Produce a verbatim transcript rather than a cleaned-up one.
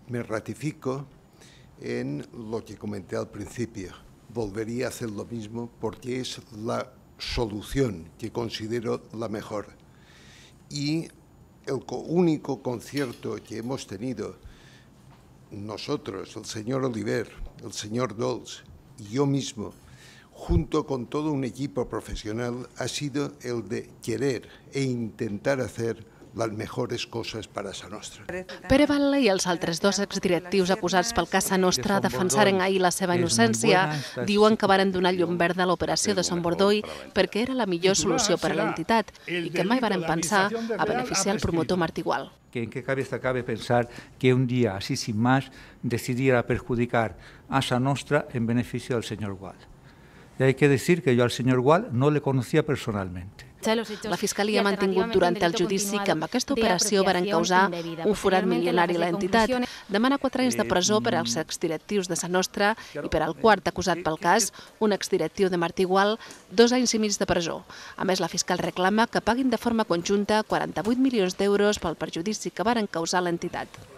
me ratifico en lo que comenté al principio. Volvería a hacer lo mismo porque es la solución que considero la mejor. Y el único concierto que hemos tenido nosotros, el señor Oliver, el señor Dols y yo mismo, junto con todo un equipo profesional, ha sido el de querer e intentar hacer les millors coses per a Sa Nostra. Pere Batlle i els altres dos exdirectius acusats pel cas Sa Nostra defensaren ahir la seva innocència. Diuen que varen donar llum verda a l'operació de Sant Bordoi perquè era la millor solució per a l'entitat i que mai varen pensar a beneficiar el promotor Martí Gual. ¿En qué cabeza cabe pensar que un día, así sin más, decidiera perjudicar a Sa Nostra en beneficio del señor Gual? Y hay que decir que yo al señor Gual no le conocía personalmente. La Fiscalia ha mantingut durant el judici que amb aquesta operació varen causar un forat milionari a l'entitat. Demana quatre anys de presó per als exdirectius de Sa Nostra i per al quart acusat pel cas, un exdirectiu de Martí Gual, dos anys i mig de presó. A més, la fiscal reclama que paguin de forma conjunta quaranta-vuit milions d'euros pel perjudici que varen causar a l'entitat.